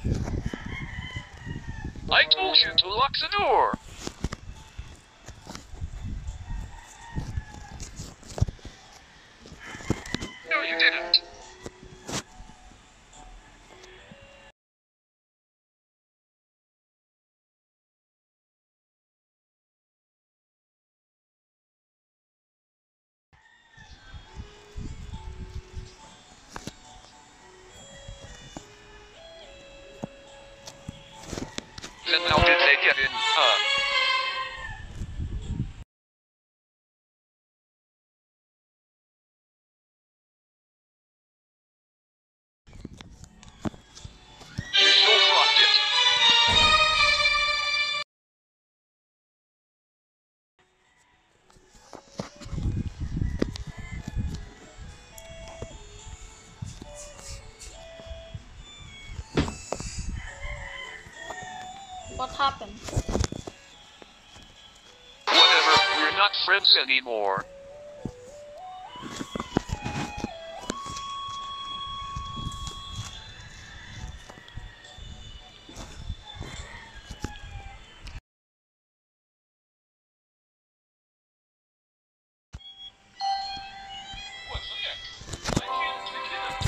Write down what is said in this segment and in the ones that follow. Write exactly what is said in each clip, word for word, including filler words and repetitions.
I told you to lock the door! No, you didn't. Then how did they get in, huh? You sure locked it. What happened? Whatever, we're not friends anymore. What the heck? I can't pick it up.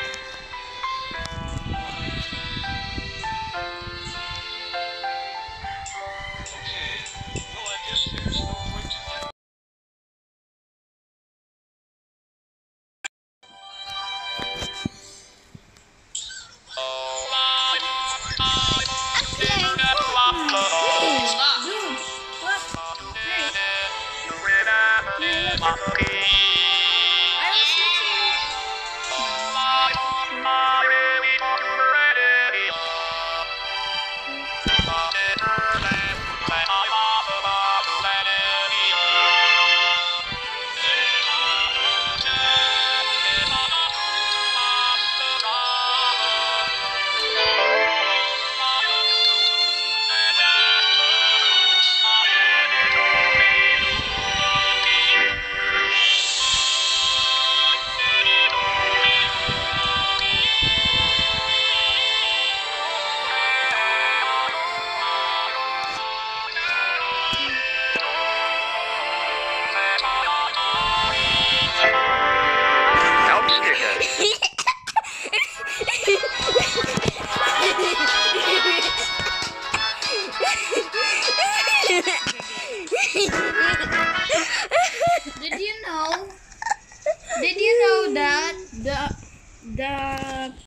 Okay, well I guess there's no point to that. Did you know? Did you know that the the